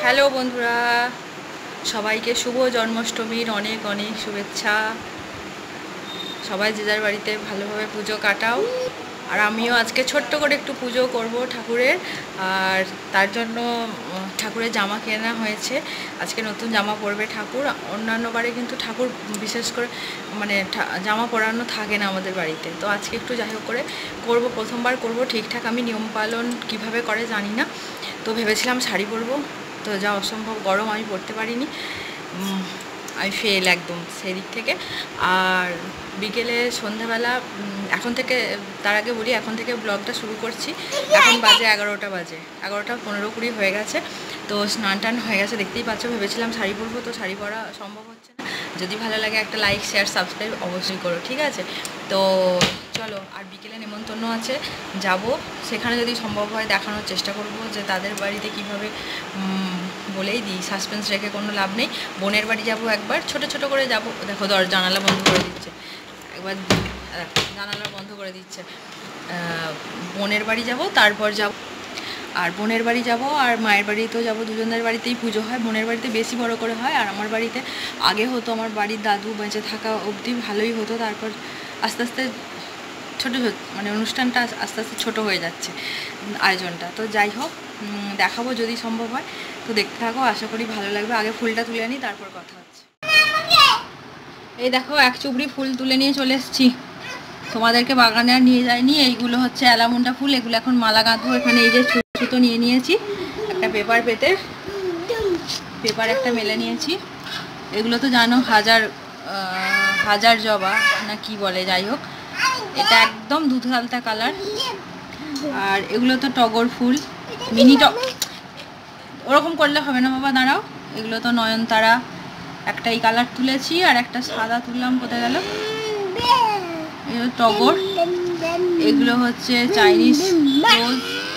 Hello বন্ধুরা, সবাইকে শুভ জন্মাষ্টমীর অনেক অনেক শুভেচ্ছা। সবাই যে যার বাড়িতে ভালোভাবে পুজো কাটাও। আর আমিও আজকে ছোট্ট করে একটু পুজো করব ঠাকুরের। আর তার জন্য ঠাকুরের জামা কেনা হয়েছে। আজকে নতুন জামা পরবে ঠাকুর। অন্যান্য বারে কিন্তু ঠাকুর বিশেষ করে জামা পরানো থাকে না আমাদের বাড়িতে। তো আজকে একটু যাই হোক করে করবো, প্রথমবার করব ঠিকঠাক। আমি নিয়ম পালন কীভাবে করে জানি না, তো ভেবেছিলাম শাড়ি পরবো, তো যা অসম্ভব গরম আমি পরতে পারিনি। আমি ফেল একদম সেই দিক থেকে। আর বিকেলে সন্ধ্যাবেলা এখন থেকে, তার আগে বলি, এখন থেকে ব্লগটা শুরু করছি। এখন বাজে 11টা, 11:15-20 হয়ে গেছে। তো স্নান টান হয়ে গেছে, দেখতেই পাচ্ছ। ভেবেছিলাম শাড়ি পরবো, তো শাড়ি পরা সম্ভব হচ্ছে না। যদি ভালো লাগে একটা লাইক, শেয়ার, সাবস্ক্রাইব অবশ্যই করো, ঠিক আছে? তো চলো, আর বিকেলে নেমন্তন্ন আছে, যাব। সেখানে যদি সম্ভব হয় দেখানোর চেষ্টা করব যে তাদের বাড়িতে কিভাবে, বলেই দিই, সাসপেন্স রেখে কোনো লাভ নেই। বোনের বাড়ি যাব একবার, ছোট ছোট করে যাব। দেখো জানালা বন্ধ করে দিচ্ছে একবার, জানালা বন্ধ করে দিচ্ছে। বোনের বাড়ি যাব, তারপর যাব। আর বোনের বাড়ি যাব আর মায়ের বাড়িতেও যাব, দুজনের বাড়িতেই পুজো হয়। বোনের বাড়িতে বেশি বড় করে হয়, আর আমার বাড়িতে আগে হতো, আমার বাড়ির দাদু বেঁচে থাকা অবধি ভালোই হতো। তারপর আস্তে আস্তে ছোটো অনুষ্ঠানটা আস্তে আস্তে ছোটো হয়ে যাচ্ছে আয়োজনটা। তো যাই হোক, দেখাবো যদি সম্ভব হয়। তো দেখতে থাকো, আশা করি ভালো লাগবে। আগে ফুলটা তুলে নিই, তারপর কথা হচ্ছে। এই দেখো, এক চুবড়ি ফুল তুলে নিয়ে চলে এসেছি। তোমাদেরকে বাগানে আর নিয়ে যাইনি। এইগুলো হচ্ছে অ্যালামুন্ডা ফুল, এগুলো এখন মালা গাঁথবো। এখানে এই যে সুতো নিয়ে নিয়েছি, একটা পেপার পেতে, পেপার একটা মেলে নিয়েছি। এগুলো তো জানো হাজার জবা না কি বলে, যাই হোক, এটা একদম দুধ হালতা কালার। আর এগুলো তো টগর ফুল, মিনি ওরকম করলে হবে না বাবা, দাঁড়াও। এগুলো তো নয়নতারা, একটা এই কালার তুলেছি আর একটা সাদা তুললাম, কোথায় গেল? এগুলো টগর, এগুলো হচ্ছে চাইনিজ রোজ,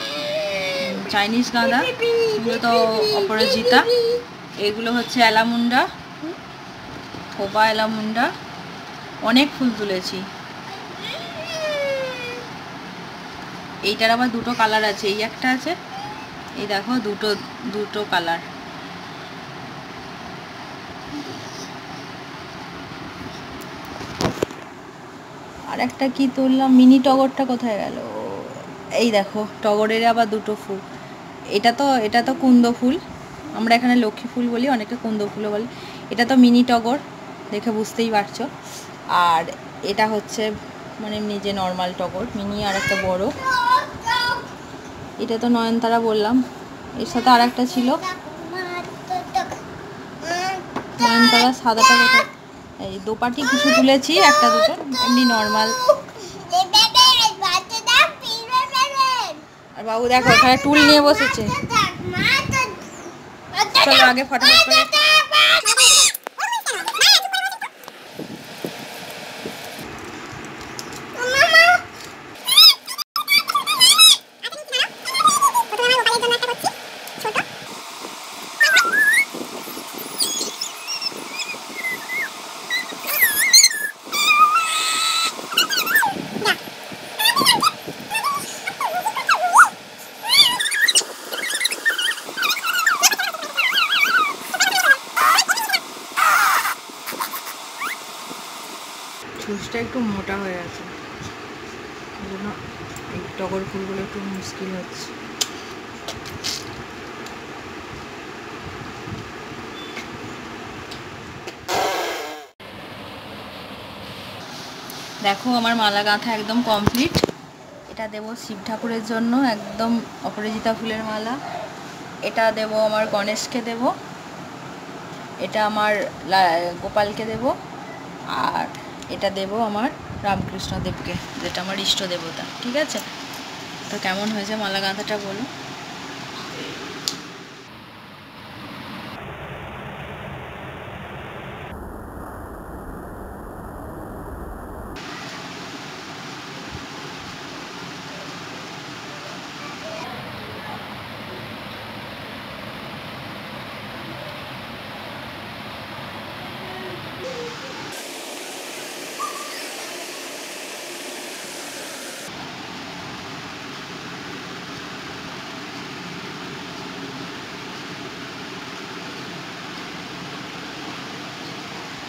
চাইনিজ গাঁদা, এগুলো তো অপরাজিতা। এগুলো হচ্ছে অ্যালামুন্ডা, থোপা অ্যালামুন্ডা। অনেক ফুল তুলেছি। এইটার আবার দুটো কালার আছে, এই একটা আছে, এই দেখো দুটো কালার। আর একটা কি তুললাম, মিনি টগরটা কোথায় গেল? এই দেখো, টগরের আবার দুটো ফুল। এটা তো কুন্দ ফুল, আমরা এখানে লক্ষ্মী ফুল বলি, অনেকে কুন্দ ফুলও বলে। এটা তো মিনি টগর, দেখে বুঝতেই পারছো। আর এটা হচ্ছে নিজে নর্মাল টগর, মিনি। আর একটা বড়, এটা তো নয়নতারা বললাম। এর সাথে আর একটা ছিল নয়নতারা, সাদাটা কোথায়? এই দোপাটি কিছু তুলেছি, একটা দুটো এমনি নর্মাল। আর বাবু দেখো এখানে টুল নিয়ে বসেছে। চলো আগে ফটাফট করে ছুঁচটা একটু মোটা হয়ে আছে, ওই জন্য এই টগর ফুলগুলো একটু মুশকিল হচ্ছে। দেখো আমার মালা গাঁথা একদম কমপ্লিট। এটা দেব শিব ঠাকুরের জন্য, একদম অপরাজিতা ফুলের মালা। এটা দেব আমার গণেশকে দেব, এটা আমার গোপালকে দেব, আর এটা দেব আমার রামকৃষ্ণ দেবকে, যেটা আমার ইষ্ট দেবতা। ঠিক আছে? তো কেমন হয়েছে মালা গাঁথাটা বলো।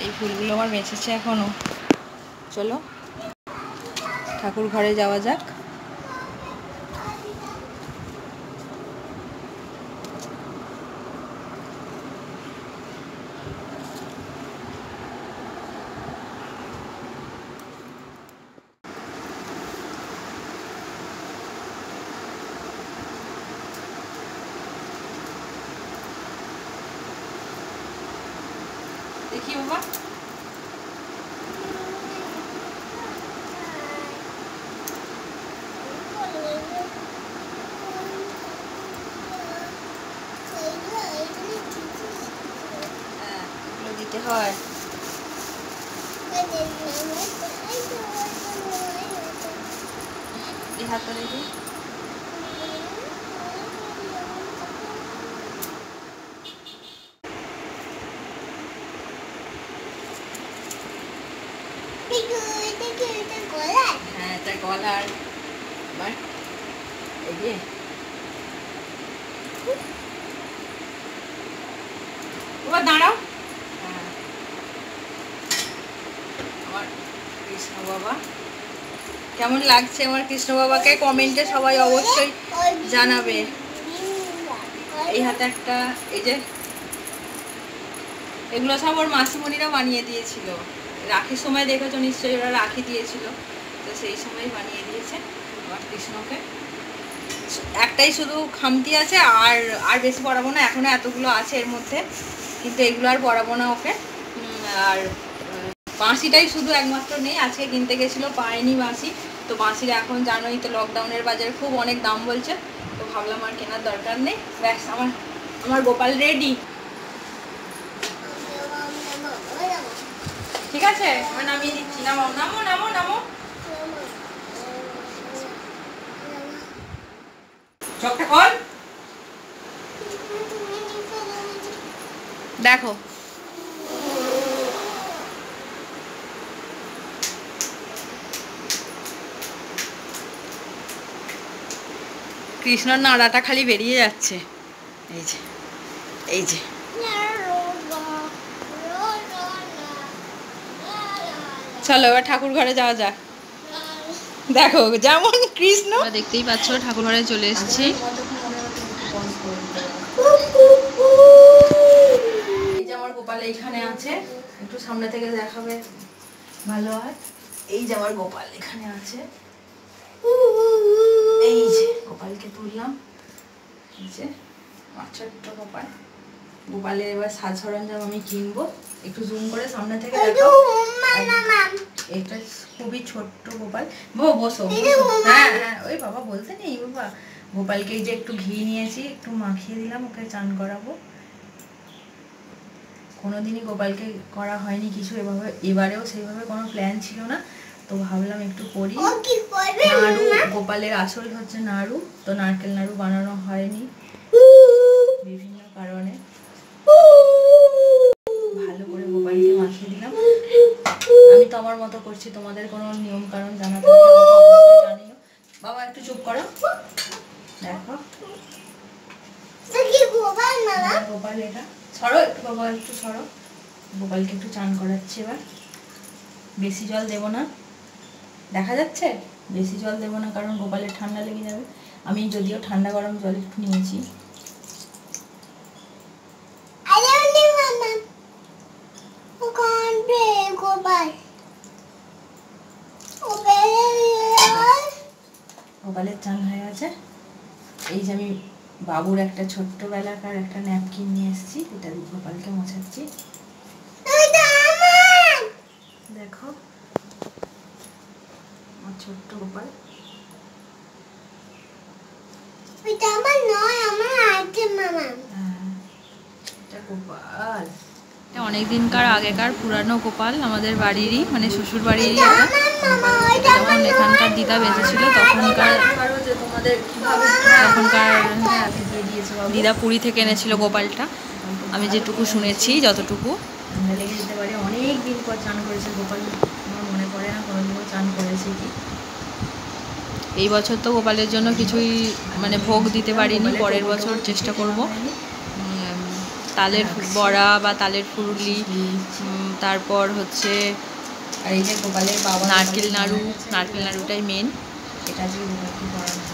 এই ফুলগুলো আমার বেঁচেছে এখনো। চলো ঠাকুর ঘরে যাওয়া যাক। দেখি বাবা, দিতে হয়। এই হাতটা দেখি, হ্যাঁ এটা গলার। এই যে বাবা দাঁড়াও, আমার কৃষ্ণ বাবা কেমন লাগছে আমার কৃষ্ণ বাবাকে কমেন্টে সবাই অবশ্যই জানাবে। এই হাতে একটা, এই যে এগুলো সব ওর মাসিমণিরা বানিয়ে দিয়েছিল। রাখির সময় দেখেছো নিশ্চয়ই, ওরা রাখি দিয়েছিল, তো সেই সময় বানিয়ে দিয়েছে আমার কৃষ্ণকে। একটাই শুধু খামতি আছে, আর বেশি পরাবো না, এখনো এতগুলো আছে এর মধ্যে, কিন্তু এগুলো আর পরাবো না ওকে। আর বাঁশিটাই শুধু একমাত্র নেই, আজকে কিনতে গেছিলো পায়নি বাঁশি। তো বাঁশির এখন জানোই তো লকডাউনের বাজারে খুব অনেক দাম বলছে, তো ভাবলাম আর কেনার দরকার নেই। ব্যাস আমার গোপাল রেডি। ঠিক আছে, আমি নামিয়ে দিচ্ছি। নামো নামো নামো নামো, চোখটা খোল। দেখো কৃষ্ণর নাড়াটা খালি বেরিয়ে যাচ্ছে। এই যে এই যে চলো এবার ঠাকুর ঘরে যাওয়া যাক। দেখো যেমন কৃষ্ণ, দেখতেই পাচ্ছ ঠাকুর ঘরে চলে এসেছি। এই যে আমার গোপাল এইখানে আছে, একটু সামনে থেকে দেখাবে ভালো হয়। এই যে আমার গোপাল এখানে আছে, এই যে গোপালকে তুললাম। এই যে আমার ছোট্ট গোপাল। গোপালের এবার সাজ সরঞ্জাম আমি কিনবো, একটু জুম করে সামনে থেকে দেখো। এটা খুবই ছোট্ট গোপাল। বসো, হ্যাঁ হ্যাঁ, ওই বাবা বলতে নেই বাবা। গোপালকে এই যে একটু ঘি নিয়েছি, একটু মাখিয়ে দিলাম, ওকে চান করাবো। কোনোদিনই গোপালকে করা হয়নি কিছু এভাবে, এবারেও সেইভাবে কোনো প্ল্যান ছিল না, তো ভাবলাম একটু করি। নাড়ু, গোপালের আসল হচ্ছে নাড়ু, তো নারকেল নাড়ু বানানো হয়নি বিভিন্ন কারণে। ভালো করে গোপালকে মাখিয়ে দিলাম। আমি তো আমার মতো করছি, তোমাদের কোনো নিয়ম কারণ জানা থাকলে অবশ্যই জানিও। বাবা একটু চুপ করো। দেখো গোপাল, এটা ছড়ো একটু বাবা, একটু ছড়ো। গোপালকে একটু চান করাচ্ছি এবার। বেশি জল দেব না, দেখা যাচ্ছে বেশি জল দেব না, কারণ গোপালের ঠান্ডা লেগে যাবে। আমি যদিও ঠান্ডা গরম জল একটু নিয়েছি। গোপালের চান হয়ে গেছে। এই যে আমি বাবুর একটা ছোট্টবেলাকার একটা ন্যাপকিন নিয়ে এসেছি, এটা দিয়ে গোপালকে মোছাচ্ছি। দেখো আমার ছোট্ট গোপাল। গোপাল অনেক দিনকার আগেকার পুরানো গোপাল, আমাদের বাড়িরই, মানে শ্বশুর বাড়িরই। যখন এখানকার দিদা বেঁচে ছিল তখনকার দিদা পুরী থেকে এনেছিল গোপালটা, আমি যেটুকু শুনেছি, যতটুকু। লেগে যেতে পারে, অনেক দিন পর চান করেছে গোপাল, আমার মনে পড়ে না কোনোদিনও চান করেছে কি। এই বছর তো গোপালের জন্য কিছুই মানে ভোগ দিতে পারিনি, পরের বছর চেষ্টা করব। তালের বড়া বা তালের ফুরুলি, তারপর হচ্ছে আর এই যে গোপালের বাবা নারকেল নাড়ু, নারকেল নাড়ুটাই মেন। এটা দিয়ে গোপালকে পড়ানো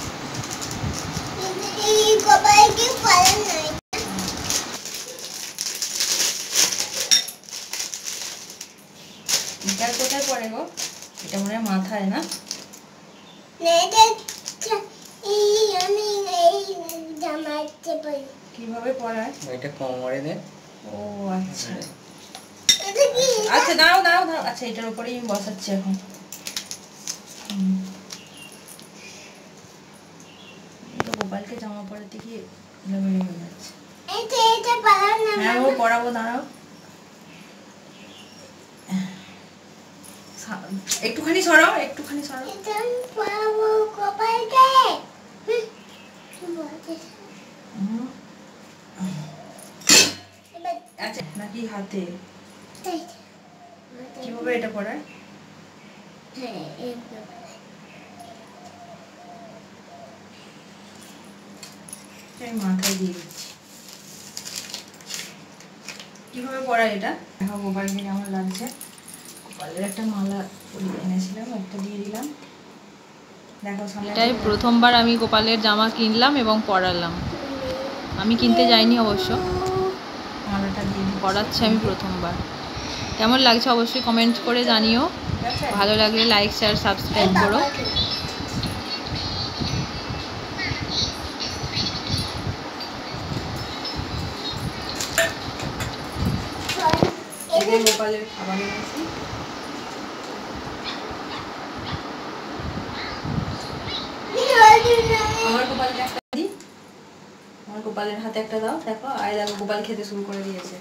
এটা কোথায় পড়ে গো? এটা মনে হয় মাথায় না? কিভাবে পড়ায়? এটা কোমরে দে। ও আচ্ছা আচ্ছা, দাঁড়াও দাঁড়াও দাঁড়াও। আচ্ছা, এটার উপরেই আমি বসাচ্ছি এখন। তো গোপালকে জামা পরাতে গিয়ে এলোমেলো হয়ে যাচ্ছে। হ্যাঁ ও পরাবো, দাঁড়াও। একটুখানি সরাও, একটুখানি সরাও। আচ্ছা, নাকি হাতে? কিভাবে এটা পড়ায়? আমি মাথায় দিয়ে দিচ্ছি। কিভাবে পড়ায় এটা? দেখো গোপালকে কেমন লাগছে। গোপালের একটা মালা এনেছিলাম, একটা দিয়ে দিলাম। দেখো সামনে। এটাই প্রথমবার আমি গোপালের জামা কিনলাম এবং পরালাম। আমি কিনতে যাইনি অবশ্য, মালাটা দিয়ে পরাচ্ছে আমি প্রথমবার। কেমন লাগছে অবশ্যই কমেন্ট করে জানিও। ভালো লাগলে লাইক, শেয়ার, সাবস্ক্রাইব করো। গোপালের খাবার এনেছি। আমার গোপালকে একটা দিই, আমার গোপালের হাতে একটা দাও। দেখো, আয় দেখো গোপাল খেতে শুরু করে দিয়েছে।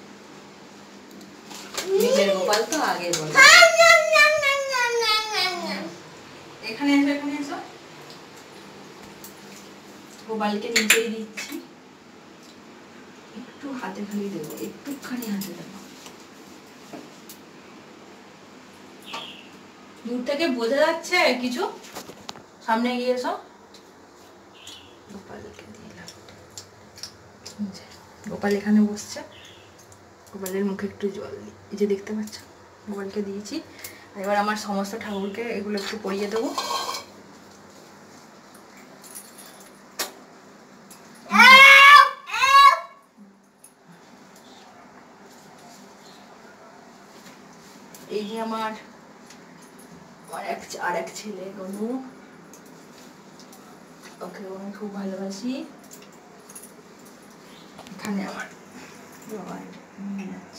নিজের গোপাল তো আগে বলে। এখানে এসো, এখানে এসো। গোপালকে নিচেই দিচ্ছি। একটু হাতে খালি দেবো, একটুখানি হাতে দেবো। দূর থেকে বোঝা যাচ্ছে কিছু? সামনে গিয়ে এসো। গোপালকে দিলাম। গোপাল এখানে বসছে। গোপালের মুখে একটু জল দিই, এই যে দেখতে পাচ্ছ, গোপালকে দিয়েছি। এবার আমার সমস্ত ঠাকুরকে এগুলো একটু পরিয়ে দেবো। এই যে আমার আর এক ছেলে রনু, ওকে আমি খুব ভালোবাসি। এখানে আমার বাবা নিয়ে যাচ্ছে।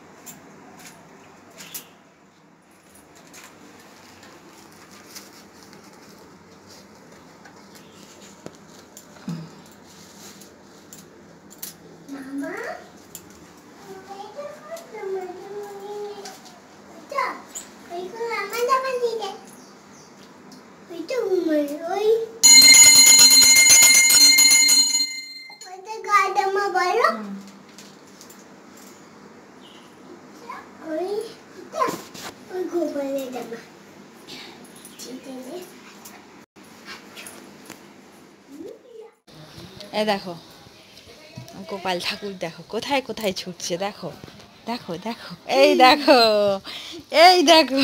দেখো গোপাল ঠাকুর, দেখো কোথায় কোথায় ছুটছে। দেখো দেখো দেখো, এই দেখো, এই দেখো।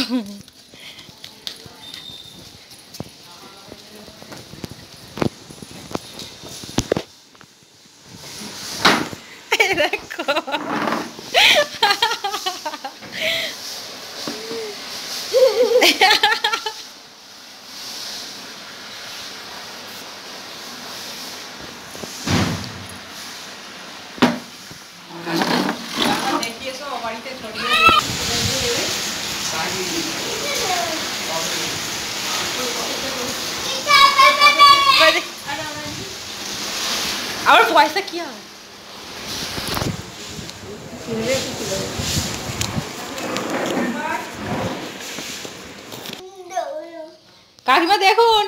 দেখো और পয়সা কি হবে? কাকিমা দেখুন,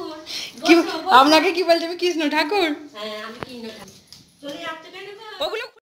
আপনাকে কি বলছে? আমি কৃষ্ণ ঠাকুর। ওগুলো